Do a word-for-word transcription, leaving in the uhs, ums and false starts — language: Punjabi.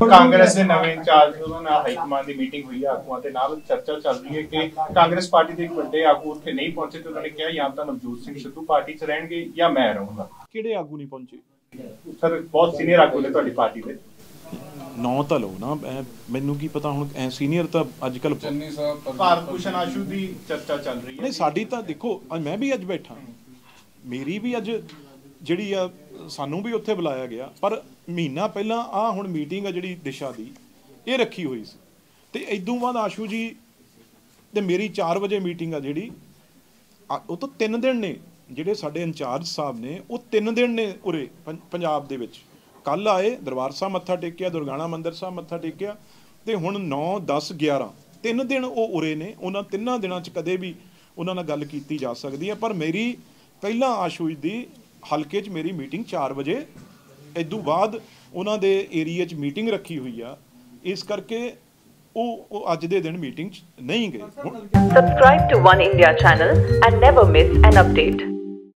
ਕਾਂਗਰਸ ਦੇ ਨਵੇਂ ਇੰਚਾਰਜ ਉਹਨਾਂ ਨਾਲ ਹਾਈ ਕਮਾਂਡ ਦੀ ਮੀਟਿੰਗ ਹੋਈ ਆਗੂਆਂ ਦੇ ਨਾਲ ਚਰਚਾ ਚੱਲ ਰਹੀ ਹੈ ਕਿ ਕਾਂਗਰਸ ਪਾਰਟੀ ਦੇ ਇੱਕ ਵੱਡੇ ਆਗੂ ਉੱਥੇ ਨਹੀਂ ਪਹੁੰਚੇ ਤੇ ਉਹਨਾਂ ਨੇ ਕਿਹਾ ਜਾਂ ਤਾਂ ਨਵਜੋਤ ਸਿੰਘ ਸਿੱਧੂ ਪਾਰਟੀ 'ਚ ਰਹਿਣਗੇ ਜਾਂ ਮੈਂ ਰਹੂੰਗਾ। ਕਿਹੜੇ ਆਗੂ ਨਹੀਂ ਪਹੁੰਚੇ ਸਰ? ਬਹੁਤ ਸੀਨੀਅਰ ਆਗੂ ਨੇ ਤੁਹਾਡੀ ਪਾਰਟੀ ਦੇ। ਨਾਂ ਤਾਂ ਲਓ ਨਾ, ਮੈਨੂੰ ਕੀ ਪਤਾ ਹੁਣ ਐ ਸੀਨੀਅਰ ਤਾਂ ਅੱਜ ਕੱਲ੍ਹ ਭਾਰਤ ਭੂਸ਼ਣ ਆਸ਼ੂ ਦੀ ਚਰਚਾ ਚੱਲ ਰਹੀ ਹੈ। ਨਹੀਂ, ਸਾਡੀ ਤਾਂ ਦੇਖੋ ਮੈਂ ਵੀ ਅੱਜ ਬੈਠਾ, ਮੇਰੀ ਵੀ ਅੱਜ ਜਿਹੜੀ ਆ ਸਾਨੂੰ ਵੀ ਉੱਥੇ ਬੁਲਾਇਆ ਗਿਆ, ਪਰ ਮਹੀਨਾ ਪਹਿਲਾਂ ਆਹ ਹੁਣ ਮੀਟਿੰਗ ਆ ਜਿਹੜੀ ਦਿਸ਼ਾ ਦੀ ਇਹ ਰੱਖੀ ਹੋਈ ਸੀ ਤੇ ਇਦੋਂ ਬਾਅਦ ਆਸ਼ੂ ਜੀ ਤੇ ਮੇਰੀ ਚਾਰ ਵਜੇ ਮੀਟਿੰਗ ਆ ਜਿਹੜੀ ਉਹ ਤੋਂ ਤਿੰਨ ਦਿਨ ਨੇ ਜਿਹੜੇ ਸਾਡੇ ਇੰਚਾਰਜ ਸਾਹਿਬ ਨੇ ਉਹ ਤਿੰਨ ਦਿਨ ਨੇ ਉਰੇ ਪੰਜਾਬ ਦੇ ਵਿੱਚ। ਕੱਲ੍ਹ ਆਏ ਦਰਬਾਰ ਸਾਹਿਬ ਮੱਥਾ ਟੇਕਿਆ, ਦੁਰਗਾਣਾ ਮੰਦਿਰ ਸਾਹਿਬ ਮੱਥਾ ਟੇਕਿਆ ਤੇ ਹੁਣ ਨੌ ਦਸ ਗਿਆਰਾਂ ਤਿੰਨ ਦਿਨ ਉਹ ਉਰੇ ਨੇ। ਉਹਨਾਂ ਤਿੰਨਾਂ ਦਿਨਾਂ 'ਚ ਕਦੇ ਵੀ ਉਹਨਾਂ ਨਾਲ ਗੱਲ ਕੀਤੀ ਜਾ ਸਕਦੀ ਹੈ, ਪਰ ਮੇਰੀ ਪਹਿਲਾਂ ਆਸ਼ੂ ਦੀ ਹਲਕੇ 'ਚ ਮੇਰੀ ਮੀਟਿੰਗ ਚਾਰ ਵਜੇ, ਇਦੋਂ ਬਾਅਦ ਉਹਨਾਂ ਦੇ ਏਰੀਏ 'ਚ ਮੀਟਿੰਗ ਰੱਖੀ ਹੋਈ ਆ, ਇਸ ਕਰਕੇ ਉਹ ਅੱਜ ਦੇ ਦਿਨ ਮੀਟਿੰਗ 'ਚ ਨਹੀਂ ਗਏ। Subscribe to One India channel and never miss an update.